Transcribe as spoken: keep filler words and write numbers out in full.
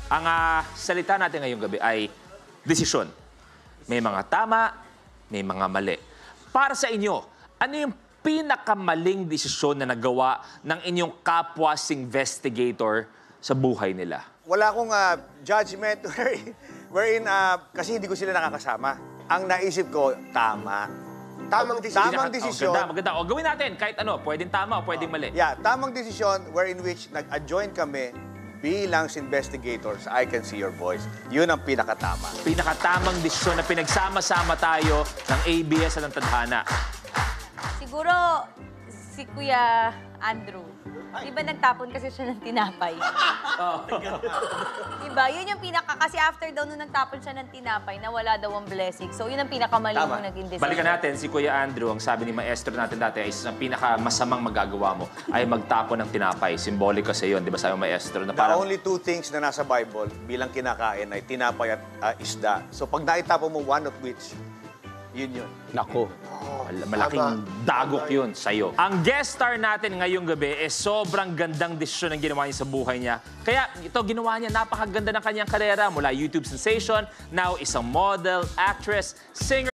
Ang uh, salita natin ngayong gabi ay desisyon. May mga tama, may mga mali. Para sa inyo, ano yung pinakamaling desisyon na nagawa ng inyong kapwas investigator sa buhay nila? Wala akong uh, judgment wherein, wherein uh, kasi hindi ko sila nakakasama. Ang naisip ko, tama. Tamang desisyon. Tamang desisyon. Oh, ganda, maganda. O, gawin natin kahit ano. Pwedeng tama o pwedeng mali. Yeah, tamang desisyon wherein which nag-adjoin kami bilang investigator sa I Can See Your Voice. Yun ang pinakatama. Pinakatamang desisyon na pinagsama-sama tayo ng A B S at ng tadhana. Siguro, si Kuya Andrew. Di ba nagtapon kasi siya ng tinapay? Oh. Diba? Yun yung pinaka... Kasi after daw nung nagtapon siya ng tinapay, nawala daw ang blessing. So, yun ang pinakamali mo naging decision. Balikan natin, si Kuya Andrew, ang sabi ni maestro natin dati ay ang pinakamasamang magagawa mo ay magtapon ng tinapay. Symbolic kasi yun, di ba sabi maestro? Na parang... The only two things na nasa Bible bilang kinakain ay tinapay at uh, isda. So, pag naitapon mo one of which, yun yun. Nako. Oh, malaking dagok yun sa'yo. Ang guest star natin ngayong gabi is sobrang gandang desisyon ang ginawa niya sa buhay niya. Kaya ito ginawa niya, napakaganda ng kanyang karera mula YouTube sensation, now isang model, actress, singer.